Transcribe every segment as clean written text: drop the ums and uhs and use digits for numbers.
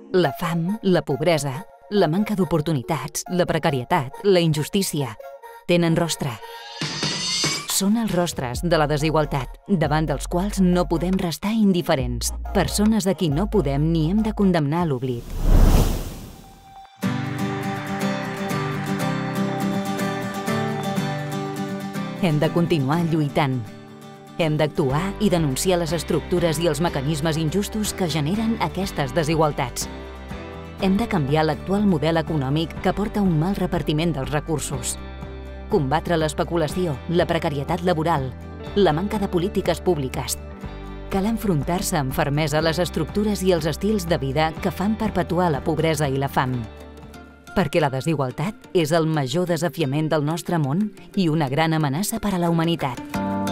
La fam, la pobresa, la manca d'oportunitats, la precarietat, la injustícia, tenen rostre. Són els rostres de la desigualtat, davant dels quals no podem restar indiferents. Persones a qui no podem ni hem de condemnar a l'oblit. Hem de continuar lluitant. Hem d'actuar i denunciar les estructures i els mecanismes injustos que generen aquestes desigualtats. Hem de canviar l'actual model econòmic que porta un mal repartiment dels recursos. Combatre l'especulació, la precarietat laboral, la manca de polítiques públiques. Cal enfrontar-se amb fermesa a les estructures i els estils de vida que fan perpetuar la pobresa i la fam. Perquè la desigualtat és el major desafiament del nostre món i una gran amenaça per a la humanitat.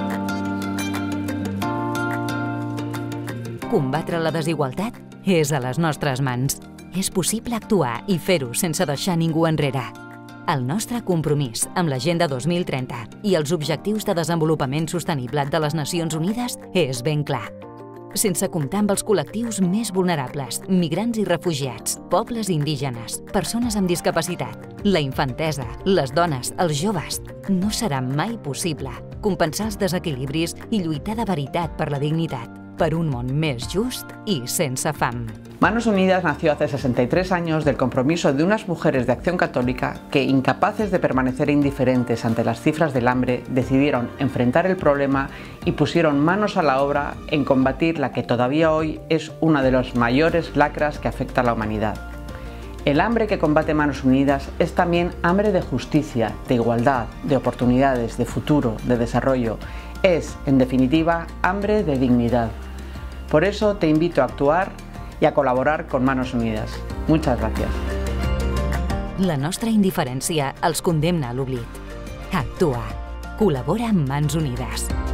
Combatre la desigualtat és a les nostres mans. És possible actuar i fer-ho sense deixar ningú enrere. El nostre compromís amb l'Agenda 2030 i els Objectius de Desenvolupament Sostenible de les Nacions Unides és ben clar. Sense comptar amb els col·lectius més vulnerables, migrants i refugiats, pobles indígenes, persones amb discapacitat, la infantesa, les dones, els joves, no serà mai possible compensar els desequilibris i lluitar de veritat per la dignitat, per un món més just i sense fam. Manos Unidas nació hace 63 años del compromiso de unas mujeres de Acción Católica que, incapaces de permanecer indiferentes ante las cifras del hambre, decidieron enfrentar el problema y pusieron manos a la obra en combatir la que todavía hoy es una de las mayores lacras que afecta a la humanidad. El hambre que combate Manos Unidas es también hambre de justicia, de igualdad, de oportunidades, de futuro, de desarrollo. Es, en definitiva, hambre de dignidad. Por eso te invito a actuar i a col·laborar con Manos Unidas. Muchas gracias. La nostra indiferència els condemna a l'oblit. Actua. Col·labora amb Mans Unides.